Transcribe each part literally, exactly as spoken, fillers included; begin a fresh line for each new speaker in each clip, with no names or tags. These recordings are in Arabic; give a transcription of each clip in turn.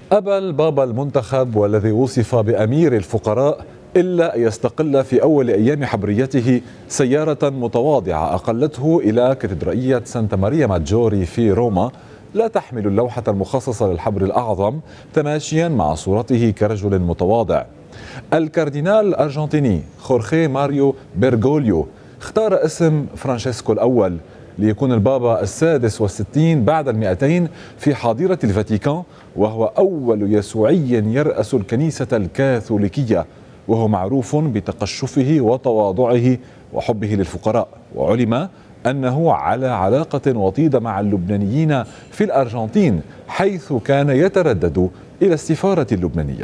أبى البابا المنتخب والذي وصف بأمير الفقراء إلا أن يستقل في أول أيام حبريته سيارة متواضعة أقلته إلى كاتدرائية سانتا ماريا ماجوري في روما، لا تحمل اللوحة المخصصة للحبر الأعظم، تماشيا مع صورته كرجل متواضع. الكاردينال الأرجنتيني خورخي ماريو بيرغوليو اختار اسم فرانشيسكو الأول ليكون البابا السادس والستين بعد المئتين في حظيرة الفاتيكان، وهو أول يسوعي يرأس الكنيسة الكاثوليكية، وهو معروف بتقشفه وتواضعه وحبه للفقراء، وعلم أنه على علاقة وطيدة مع اللبنانيين في الأرجنتين، حيث كان يتردد إلى السفارة اللبنانية.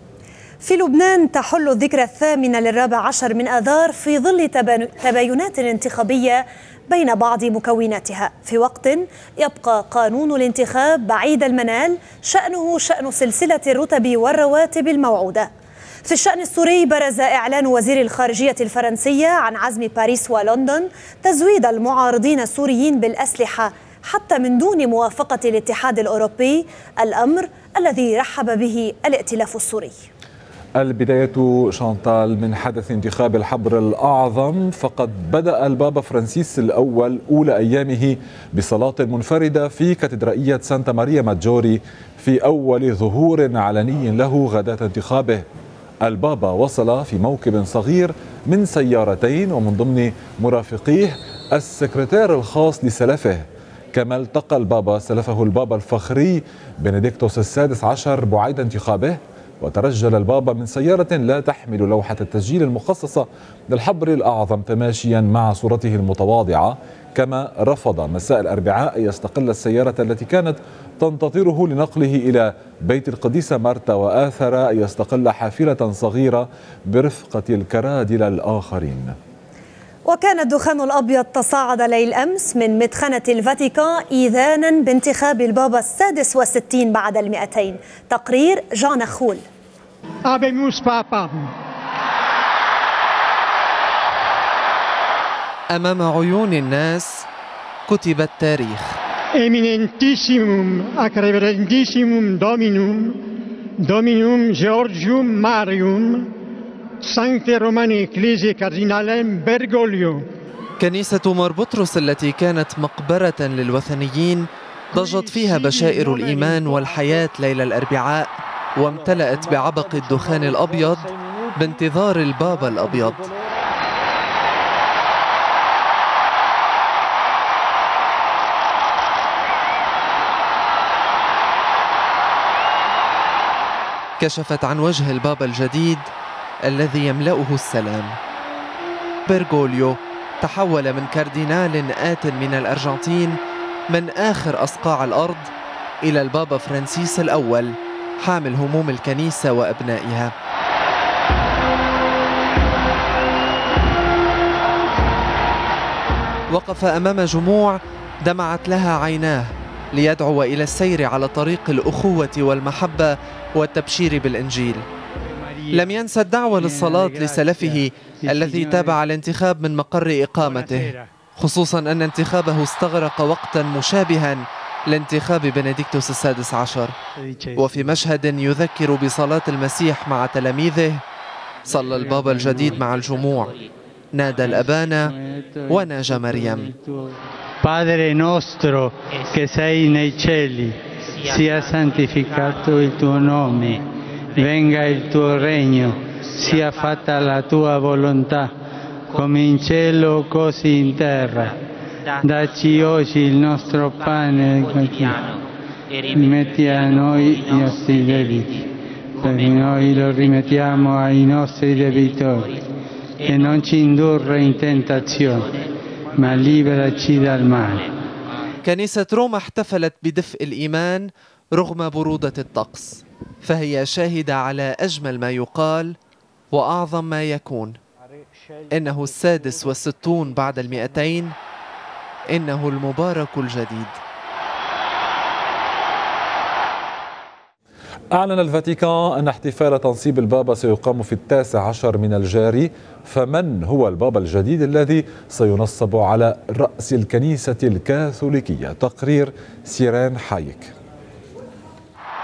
في لبنان تحل الذكرى الثامنة للرابع عشر من آذار في ظل تباينات انتخابية بين بعض مكوناتها، في وقت يبقى قانون الانتخاب بعيد المنال شأنه شأن سلسلة الرتب والرواتب الموعودة. في الشأن السوري برز إعلان وزير الخارجية الفرنسية عن عزم باريس ولندن تزويد المعارضين السوريين بالأسلحة حتى من دون موافقة الاتحاد الأوروبي، الأمر الذي رحب به الائتلاف السوري.
البداية شانتال من حدث انتخاب الحبر الأعظم، فقد بدأ البابا فرانسيس الأول أولى أيامه بصلاة منفردة في كاتدرائية سانتا ماريا ماجوري في أول ظهور علني له غداة انتخابه. البابا وصل في موكب صغير من سيارتين، ومن ضمن مرافقيه السكرتير الخاص لسلفه، كما التقى البابا سلفه البابا الفخري بنديكتوس السادس عشر بعيد انتخابه، وترجل البابا من سيارة لا تحمل لوحة التسجيل المخصصة للحبر الأعظم تماشيا مع صورته المتواضعة، كما رفض مساء الأربعاء أن يستقل السيارة التي كانت تنتظره لنقله إلى بيت القديسة مارتا، وآثر أن يستقل حافلة صغيرة برفقة الكرادلة الآخرين.
وكان الدخان الأبيض تصاعد ليل أمس من مدخنة الفاتيكان إيذانا بانتخاب البابا السادس والستين بعد المئتين. تقرير جان خول.
أمام عيون الناس كتب التاريخ.
Eminentissimum acreverentissimum Dominum Dominum Georgium Marium Sancte Romani Ecclesiae Cardinalem Bergoglio.
كنيسة مار بطرس التي كانت مقبرة للوثنيين ضجت فيها بشائر الإيمان والحياة ليلة الأربعاء، وامتلأت بعبق الدخان الأبيض بانتظار البابا الأبيض. كشفت عن وجه البابا الجديد الذي يملأه السلام. بيرغوليو تحول من كاردينال آت من الأرجنتين من آخر أصقاع الأرض إلى البابا فرانسيس الأول، حامل هموم الكنيسة وأبنائها. وقف أمام جموع دمعت لها عيناه ليدعو إلى السير على طريق الأخوة والمحبة والتبشير بالإنجيل. لم ينسى الدعوة للصلاة لسلفه الذي تابع الانتخاب من مقر إقامته، خصوصا أن انتخابه استغرق وقتا مشابها لانتخاب بنديكتوس السادس عشر. وفي مشهد يذكر بصلاة المسيح مع تلاميذه، صلى البابا الجديد مع الجموع، نادى الأبانا وناجى مريم.
Padre nostro che sei nei cieli, sia santificato il tuo nome, venga il tuo regno, sia fatta la tua volontà, come in cielo così in terra. Dacci oggi il nostro pane quotidiano, e rimetti a noi i nostri debiti, perché noi lo rimettiamo ai nostri debitori, e non ci indurre in tentazione, ما liberaci dal male.
كنيسة روما احتفلت بدفء الإيمان رغم برودة الطقس، فهي شاهدة على أجمل ما يقال وأعظم ما يكون. إنه السادس والستون بعد المئتين، إنه المبارك الجديد.
أعلن الفاتيكان أن احتفال تنصيب البابا سيقام في التاسع عشر من الجاري، فمن هو البابا الجديد الذي سينصب على رأس الكنيسة الكاثوليكية؟ تقرير سيرين حايك.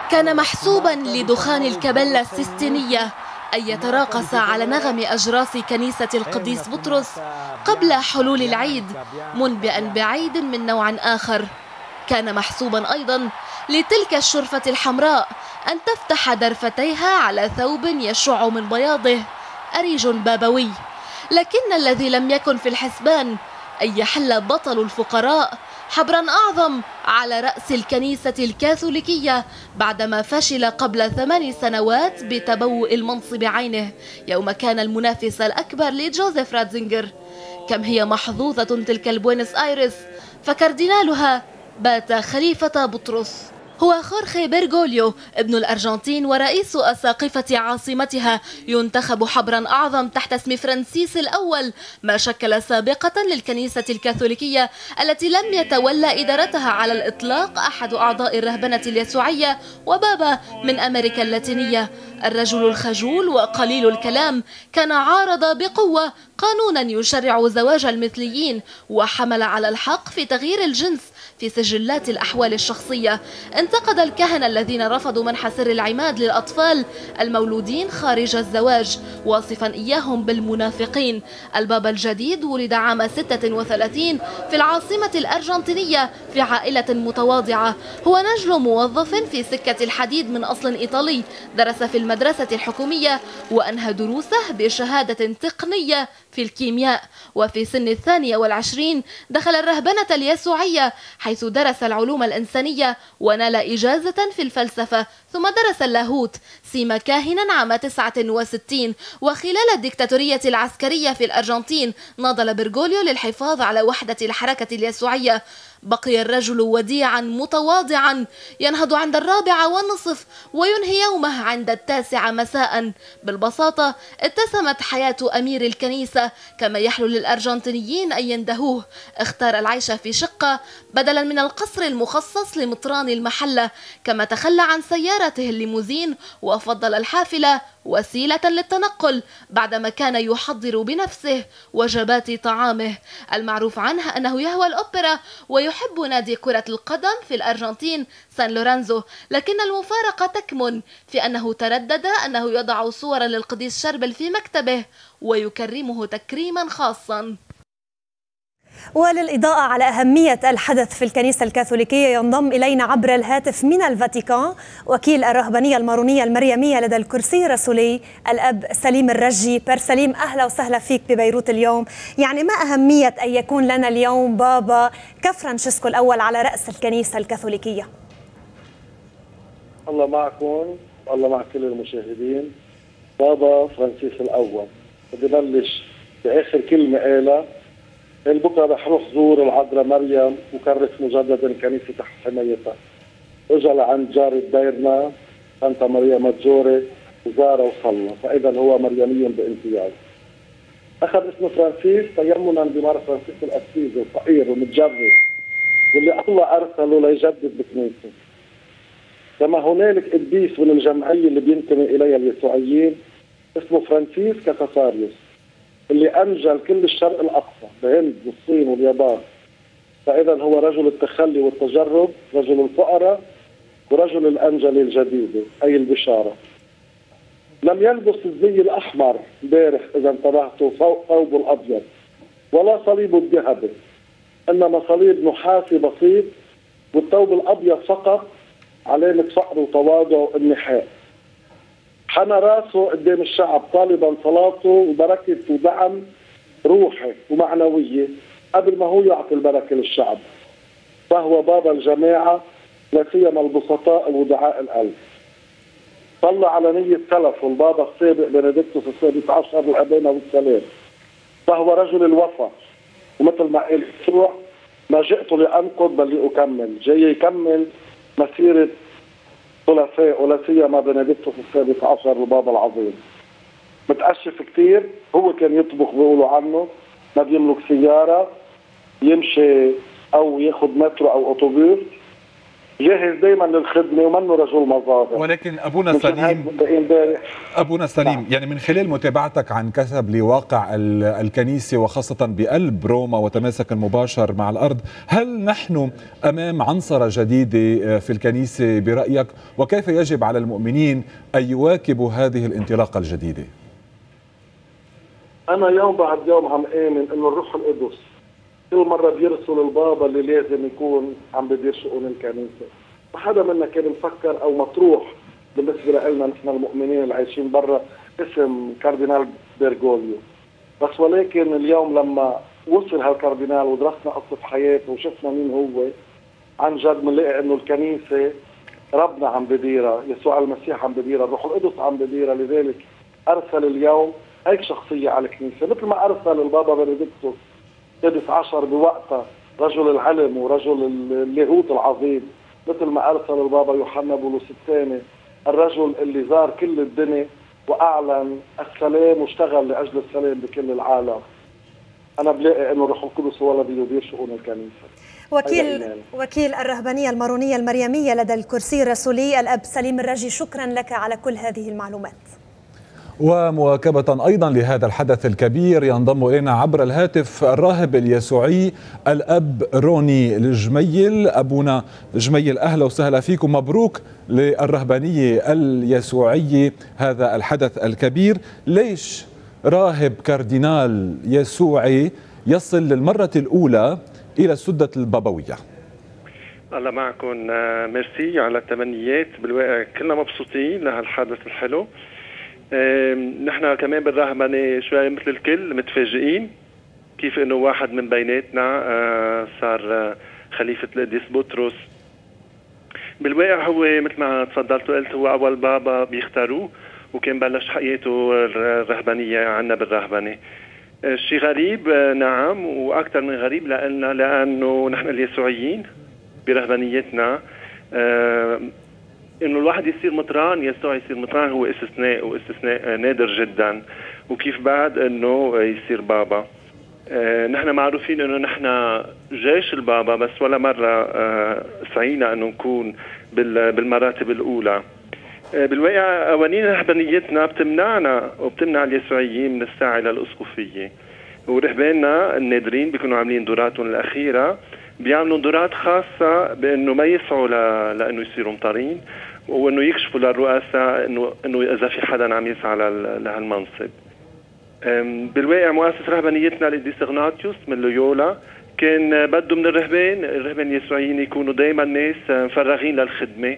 كان محسوبا لدخان الكبلة السيستينية أن يتراقص على نغم أجراس كنيسة القديس بطرس قبل حلول العيد، منبئا بعيد من نوع آخر. كان محسوبا أيضا لتلك الشرفة الحمراء أن تفتح درفتيها على ثوب يشع من بياضه أريج بابوي، لكن الذي لم يكن في الحسبان أن يحل بطل الفقراء حبرا أعظم على رأس الكنيسة الكاثوليكية بعدما فشل قبل ثمان سنوات بتبوء المنصب عينه يوم كان المنافس الأكبر لجوزيف راتزينجر. كم هي محظوظة تلك البوينس آيرس، فكاردينالها بات خليفة بطرس. هو خورخي بيرغوليو ابن الأرجنتين ورئيس أساقفة عاصمتها ينتخب حبرا أعظم تحت اسم فرانسيس الأول، ما شكل سابقة للكنيسة الكاثوليكية التي لم يتولى إدارتها على الإطلاق أحد أعضاء الرهبنة اليسوعية وبابا من أمريكا اللاتينية. الرجل الخجول وقليل الكلام كان عارض بقوة قانونا يشرع زواج المثليين، وحمل على الحق في تغيير الجنس في سجلات الأحوال الشخصية. انتقد الكهنة الذين رفضوا منح سر العماد للأطفال المولودين خارج الزواج، واصفا إياهم بالمنافقين. البابا الجديد ولد عام ستة وثلاثين في العاصمة الأرجنتينية في عائلة متواضعة. هو نجل موظف في سكة الحديد من أصل إيطالي، درس في المدرسة الحكومية وأنهى دروسه بشهادة تقنية في الكيمياء، وفي سن الثانية والعشرين دخل الرهبنة اليسوعية حيث درس العلوم الإنسانية ونال إجازة في الفلسفة، ثم درس اللاهوت. سيما كاهنا عام تسعة وستين، وخلال الديكتاتورية العسكرية في الأرجنتين ناضل بيرغوليو للحفاظ على وحدة الحركة اليسوعية. بقي الرجل وديعا متواضعا، ينهض عند الرابعة والنصف وينهي يومه عند التاسعة مساء. بالبساطة اتسمت حياة أمير الكنيسة كما يحلو للأرجنتينيين أن يندهوه. اختار العيش في شقة بدلا من القصر المخصص لمطران المحلة، كما تخلى عن سيارته الليموزين وفضل الحافلة وسيلة للتنقل بعدما كان يحضر بنفسه وجبات طعامه. المعروف عنه أنه يهوى الأوبرا ويحب نادي كرة القدم في الأرجنتين سان لورانزو، لكن المفارقة تكمن في أنه تردد أنه يضع صورا للقديس شربل في مكتبه ويكرمه تكريما خاصا.
وللإضاءة على أهمية الحدث في الكنيسة الكاثوليكية ينضم إلينا عبر الهاتف من الفاتيكان وكيل الرهبانية المارونية المريمية لدى الكرسي الرسولي الأب سليم الرجي. بير سليم، أهلا وسهلا فيك ببيروت اليوم. يعني ما أهمية أن يكون لنا اليوم بابا كفرانشيسكو الأول على رأس الكنيسة الكاثوليكية؟
الله معكم، الله مع كل المشاهدين. بابا فرانسيس الأول بدي بلش بآخر كلمة قالها. بكره رح روح زور العذراء مريم وكرس مجددا الكنيسه تحت حمايتها. اجى لعند جارة ديرنا سانتا ماريا ماجوري وزاره وصلى، فاذا هو مريمي بامتياز. اخذ اسم فرانسيس تيمنا بمار فرانسيس الاسيس الفقير ومتجرد واللي الله ارسله ليجدد بكنيسته. كما هنالك قديس من الجمعيه اللي بينتمي اليها اليسوعيين اسمه فرانسيس كاساريوس اللي أنجل كل الشرق الأقصى بهند والصين واليابان. فإذا هو رجل التخلي والتجرب، رجل الفقراء، ورجل الأنجل الجديدة أي البشارة. لم يلبس الزي الأحمر امبارح إذا انتبهتوا فوق ثوبه الأبيض ولا صليبه الذهبي، إنما صليب نحاسي بسيط والثوب الأبيض فقط علامة فقر وتواضع وانحاء. حنى راسه قدام الشعب طالبا صلاته وبركة ودعم روحي ومعنوية قبل ما هو يعطي البركة للشعب. فهو بابا الجماعة لا سيما البسطاء ودعاء القلب. صلى على نية سلفه البابا السابق بنديكتوس السادس عشر الأبانة والسلام. فهو رجل الوفا، ومثل ما قال يسوع ما جئت لأنقض بل لأكمل، جاي يكمل مسيرة ثلاثاء ولا سيما بنديكتوس السادس عشر البابا العظيم. متأشف كثير، هو كان يطبخ بيقولوا عنه، ما بيملك سيارة، يمشي أو ياخذ مترو أو أوتوبيس، جاهز دائما للخدمه ومنه رجل مظاهر.
ولكن ابونا سليم ابونا سليم يعني من خلال متابعتك عن كسب لواقع الكنيسه وخاصه بقلب روما وتماسك المباشر مع الارض، هل نحن امام عنصره جديده في الكنيسه برايك؟ وكيف يجب على المؤمنين ان يواكبوا هذه الانطلاقه الجديده؟
انا يوم بعد يوم عم امن انه الروح القدس كل مرة بيرسل البابا اللي لازم يكون عم بدير شؤون الكنيسة. ما حدا منا كان مفكر أو مطروح بالنسبة لنا نحن المؤمنين اللي عايشين برا اسم كاردينال بيرغوليو. بس ولكن اليوم لما وصل هالكاردينال ودرسنا قصة حياته وشفنا مين هو، عن جد بنلاقي إنه الكنيسة ربنا عم بديرها، يسوع المسيح عم بديرها، الروح القدس عم بديرها، لذلك أرسل اليوم هيك شخصية على الكنيسة، مثل ما أرسل البابا بنديكتوس السادس عشر بوقتها رجل العلم ورجل اللاهوت العظيم، مثل ما أرسل البابا يوحنا بولس الثاني الرجل اللي زار كل الدنيا وأعلن السلام واشتغل لأجل السلام بكل العالم. أنا بلاقي أنه الروح القدس هو الذي يدير شؤون الكنيسة.
وكيل وكيل الرهبانية المارونية المريمية لدى الكرسي الرسولي الأب سليم الرجي، شكرا لك على كل هذه المعلومات.
ومواكبة أيضا لهذا الحدث الكبير ينضم إلينا عبر الهاتف الراهب اليسوعي الأب روني الجميل. أبونا جميل أهلا وسهلا فيكم، مبروك للرهبانية اليسوعية هذا الحدث الكبير. ليش راهب كاردينال يسوعي يصل للمرة الأولى إلى السدة البابوية؟
الله معكم، ميرسي على التمنيات. بالواقع كلنا مبسوطين لهالحدث الحلو. نحن كمان بالرهبنة شوي مثل الكل متفاجئين كيف انه واحد من بيناتنا صار خليفة القديس بطرس. بالواقع هو مثل ما تفضلت وقلت هو اول بابا بيختاروه، وكان بلش حياته الرهبانية عنا بالرهبنة. شيء غريب نعم، واكثر من غريب لنا لانه نحن اليسوعيين برهبانيتنا انه الواحد يصير مطران، يسوع يصير مطران هو استثناء، واستثناء نادر جدا. وكيف بعد انه يصير بابا. آه نحن معروفين انه نحن جيش البابا، بس ولا مره آه سعينا انه نكون بالمراتب الاولى. آه بالواقع قوانين رهبانيتنا بتمنعنا وبتمنع اليسوعيين من السعي للاسقفيه، ورهباننا النادرين بيكونوا عاملين دوراتهم الاخيره بيعملوا دورات خاصة بأنه ما يسعوا ل... لأنه يصيروا مطارين، وأنه يكشفوا للرؤساء أنه أنه إذا في حدا عم يسعى لهالمنصب. بالواقع مؤسس رهبانيتنا القديس إغناطيوس من لويولا كان بده من الرهبان الرهبان اليسوعيين يكونوا دائما ناس مفرغين للخدمة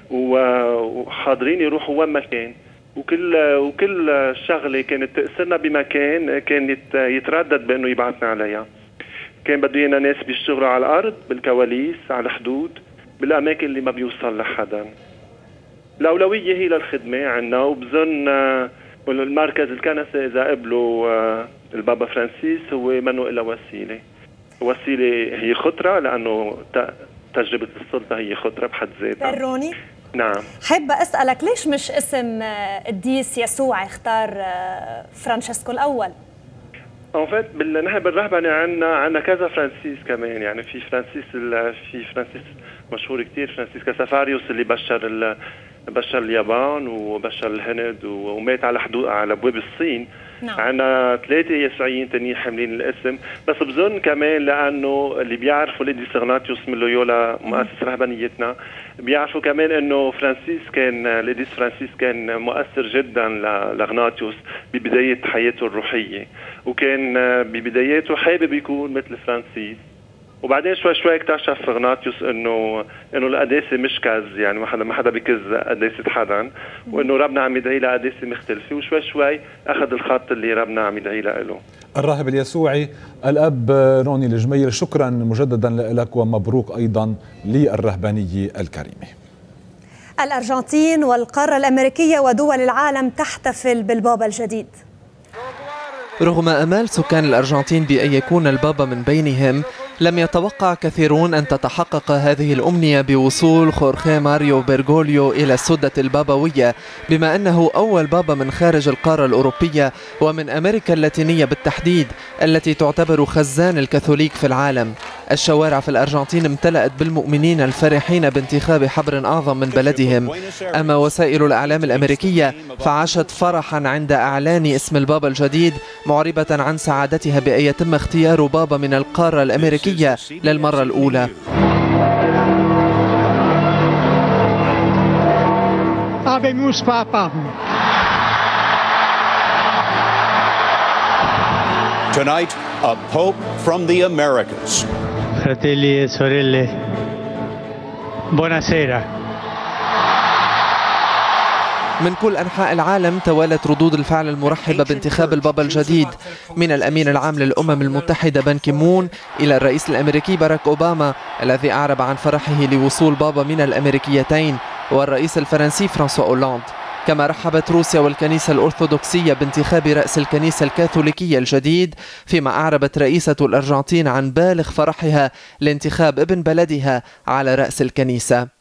وحاضرين يروحوا وين ما كان، وكل وكل شغلة كانت تأثرنا بمكان كان يتردد بأنه يبعثنا عليها. كان بده ينا ناس بيشتغلوا على الأرض، بالكواليس، على الحدود، بالأماكن اللي ما بيوصل لحدا. الأولوية هي للخدمة عنا، وبظن المركز الكنسة إذا قبلوا البابا فرانسيس هو منه إلا وسيلة. وسيلة هي خطرة، لأنه تجربة السلطة هي خطرة بحد ذاتها.
بروني؟
نعم.
حابة أسألك ليش مش اسم قديس يسوع اختار فرانشيسكو الأول؟
ان فات نحن بالرهبنه عندنا عندنا كذا فرانسيس كمان، يعني في فرانسيس في فرانسيس مشهور كثير، فرانسيس كاسافاريوس اللي بشر بشر اليابان وبشر الهند ومات على حدود على ابواب الصين. نعم. عندنا ثلاثه يسوعيين ثانيين حاملين الاسم، بس بظن كمان لانه اللي بيعرفوا القديس إغناطيوس من لويولا مؤسس رهبانيتنا بيعرفوا كمان انه فرانسيس كان القديس فرانسيس كان مؤثر جدا لإغناطيوس ببدايه حياته الروحيه، وكان ببداياته حابب يكون مثل فرانسيس. وبعدين شوي شوي اكتشف إغناطيوس انه انه القداسه مش كز، يعني ما حدا ما حدا بكز قداسه حدا، وانه ربنا عم يدعي له قداسه مختلفه، وشوي شوي اخذ الخط اللي ربنا عم يدعي له.
الراهب اليسوعي الاب روني الجميل، شكرا مجددا لك ومبروك ايضا للرهبانيه الكريمه.
الارجنتين والقاره الامريكيه ودول العالم تحتفل بالبابا الجديد.
رغم امال سكان الارجنتين بان يكون البابا من بينهم، لم يتوقع كثيرون أن تتحقق هذه الأمنية بوصول خورخيه ماريو بيرغوليو إلى السدة البابوية، بما أنه أول بابا من خارج القارة الأوروبية ومن أمريكا اللاتينية بالتحديد، التي تعتبر خزان الكاثوليك في العالم. الشوارع في الأرجنتين امتلأت بالمؤمنين الفرحين بانتخاب حبر أعظم من بلدهم. أما وسائل الإعلام الأمريكية فعاشت فرحا عند إعلان اسم البابا الجديد، معربة عن سعادتها بأن يتم اختيار بابا من القارة الأمريكية للمرة الأولى.
Habemus Papa.
Tonight, a Pope from the Americas.
Fratelli e sorelle, buonasera.
من كل أنحاء العالم توالت ردود الفعل المرحبة بانتخاب البابا الجديد، من الأمين العام للأمم المتحدة بان كي مون إلى الرئيس الأمريكي باراك أوباما الذي أعرب عن فرحه لوصول بابا من الأمريكيتين، والرئيس الفرنسي فرانسوا أولاند. كما رحبت روسيا والكنيسة الأرثوذكسية بانتخاب رأس الكنيسة الكاثوليكية الجديد، فيما أعربت رئيسة الأرجنتين عن بالغ فرحها لانتخاب ابن بلدها على رأس الكنيسة.